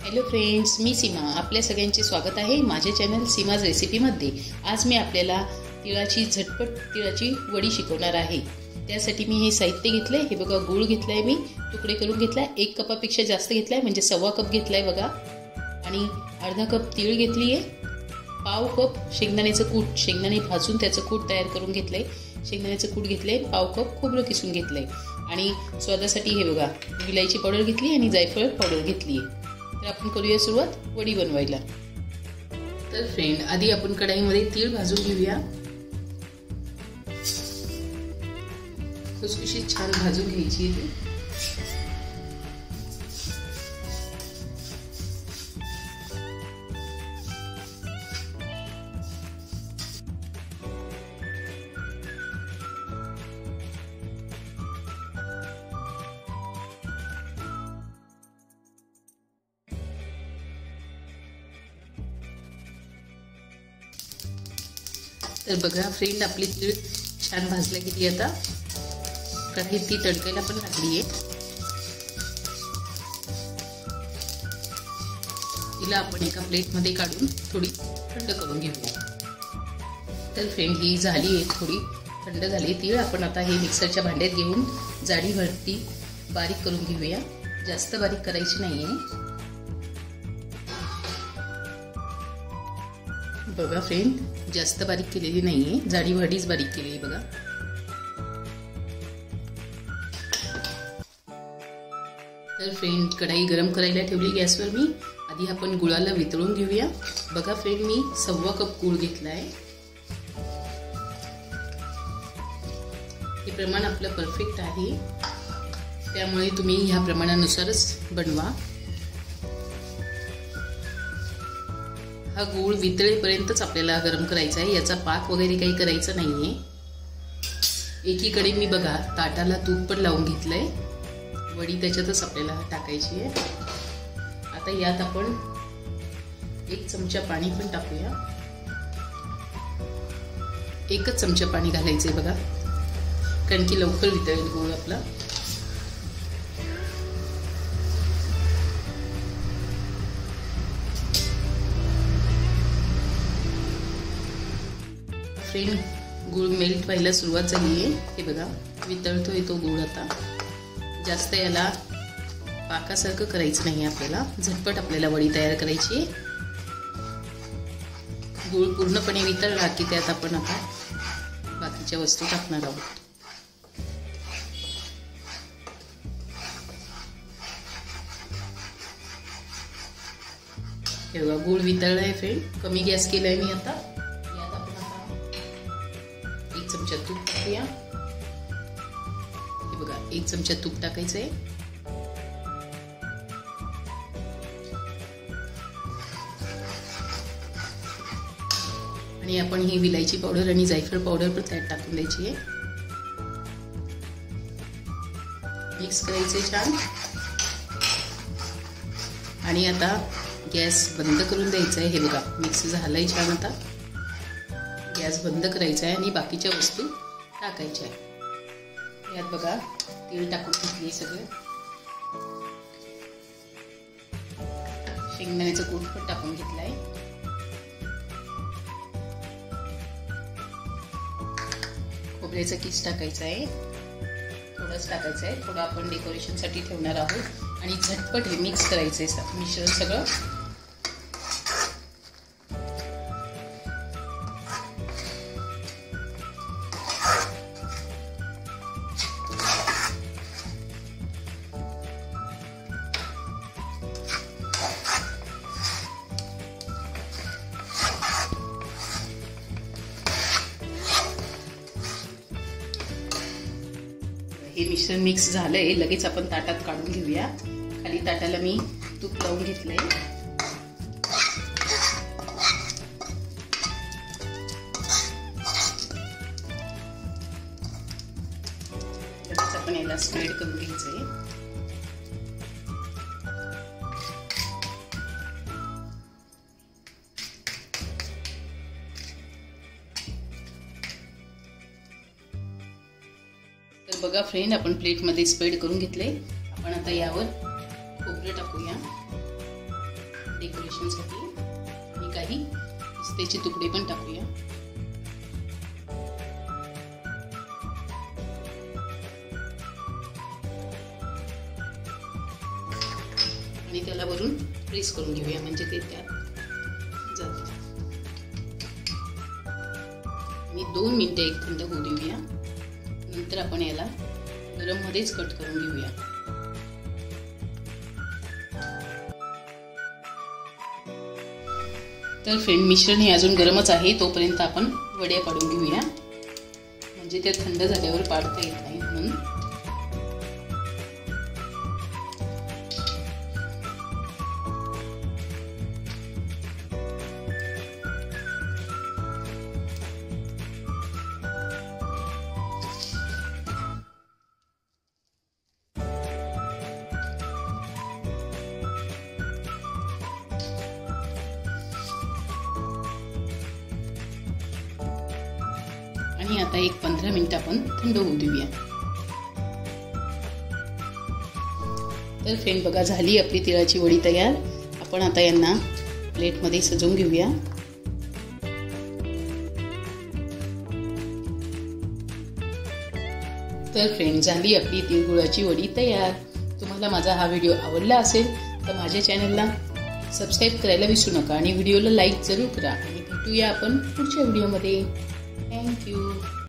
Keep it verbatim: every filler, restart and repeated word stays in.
Hello friends, मी सीमा. आपल्या सगळ्यांचे स्वागत आहे माझ्या चॅनल सीमाज रेसिपीमध्ये. आज मी आपल्याला तिळाची झटपट तिळाची वडी शिकवणार आहे. त्यासाठी मी हे साहित्य घेतले. हे बघा, गूळ घेतलाय, मी तुकडे करून घेतलाय. एक कपापेक्षा जास्त घेतलाय, म्हणजे सव्वा कप घेतलाय बघा. आणि अर्धा कप तीळ घेतली आहे. पाव कप शेंगदाण्याचं कूट, शेंगदाणे भाजून त्याचं कूट तयार करून घेतलंय. शेंगदाण्याचं कूट घेतलंय. पाव कप खोबरं किसून घेतलंय. आणि स्वादासाठी हे बघा, विलायची पावडर घेतली आणि जायफळ पावडर घेतली. तर आपण करूया सुरुवात वडी बनवायला. तर फ्रेंड, आधी आपण कढाईमध्ये तीळ भाजून घेऊया. खुसखुशीत छान भाजून घ्यायची आहे. तर बघा फ्रेंड, आपली तीळ छान भाजल्या गेली. आता कढई ती तडकायला पण लागली आहे. तिला आपण एका प्लेटमध्ये काढून थोडी थंड करून घेऊया. तर फ्रेंड, ही झाली आहे, थोडी थंड झाली तीळ. आपण आता हे मिक्सरच्या भांड्यात घेऊन जाडी भरती बारीक करून घेऊया. जास्त बारीक करायची नाहीये. बघा फ्रेंड, जास्त बारीक केलेली नाहीये, जाडी भरडीच बारीक केली बघा. तर फ्रेंड, कढाई गरम करायला ठेवली गॅसवर मी. आधी आपण गुळाला वितळून घेऊया. बघा फ्रेंड, मी सव्वा कप गुळ घेतलाय. हे प्रमाण आपलं परफेक्ट आहे, त्यामुळे तुम्ही ह्या प्रमाणानुसारच बनवा. हा गूळ वितळेपर्यंतच आपल्याला गरम करायचा आहे. याचा पाक वगैरे काही करायचं नाहीये. एकीकडे मी बघा ताटाला तूप पण लावून घेतलंय. वडी त्याच्यातच आपल्याला टाकायची आहे. आता यात आपण एक चमचा पाणी पण टाकूया. एकच चमचा पाणी घालायचंय बघा, कारण की लवकर वितळेल गूळ आपला. फ्रेंड, गूळ मेल्ट व्हायला सुरुवात झाली आहे. हे बघा, वितळतोय तो गूळ. आता जास्त याला पाकासारखं करायचं नाही आपल्याला. झटपट आपल्याला वडी तयार करायची आहे. गूळ पूर्णपणे वितळला की त्यात आपण आता बाकीच्या वस्तू टाकणार आहोत. हे बघा, गूळ वितळलाय फ्रेंड. कमी गॅस केलाय मी. आता एक चमचा तूप टाकूया. हे बघा, एक चमचा तूप टाकायचंय. आणि आपण ही विलायची पावडर आणि जायफळ पावडर पण त्यात टाकून द्यायची आहे. मिक्स करायचंय छान. आणि आता गॅस बंद करून द्यायचा आहे. हे बघा, मिक्स झालंय छान. आता गॅस बंद करायचा आहे आणि बाकीच्या वस्तू टाकायच्या आहे. यात बघा, तीळ टाकून घेतली सगळं. शेंगदाण्याचं कूट पण टाकून घेतलाय. खोबऱ्याचा किस टाकायचा आहे. थोडंच टाकायचं आहे. थोडं आपण डेकोरेशनसाठी ठेवणार आहोत. आणि झटपट हे मिक्स करायचंय मिश्रण सगळं. हे मिश्रण मिक्स झालंय. लगेच आपण ताटात काढून घेऊया. खाली ताटाला मी तूप लावून घेतलंय. लगेच आपण याला स्प्रेड करून घ्यायचंय. तर बघा फ्रेंड, आपण प्लेटमध्ये स्प्रेड करून घेतले. आपण आता यावर खोबरं टाकूया. डेकोरेशनसाठी आणि काही पिस्त्याचे तुकडे पण टाकूया. आणि त्याला वरून प्रेस करून घेऊया म्हणजे ते त्यात जातं. आणि दोन मिनिटं एक थंड होऊ देऊया. नंतर आपण याला गरम मध्येच कट करून घेऊया. तर फ्रेंड, मिश्रण हे अजून गरमच आहे, तोपर्यंत आपण वड्या पाडून घेऊया म्हणजे ते थंड झाल्यावर पाडता येत नाही म्हणून. आणि आता एक पंधरा मिनिट आपण थंड होऊ देऊया. तर फ्रेंड बघा, झाली आपली तिळाची वडी तयार. आपण आता यांना प्लेटमध्ये सजवून घेऊया. तर फ्रेंड, झाली आपली तिळगुळाची वडी तयार. तुम्हाला माझा हा व्हिडिओ आवडला असेल तर माझ्या चॅनलला सबस्क्राईब करायला विसरू नका आणि व्हिडिओला लाईक जरूर करा. आणि भेटूया आपण पुढच्या व्हिडिओमध्ये. Thank you.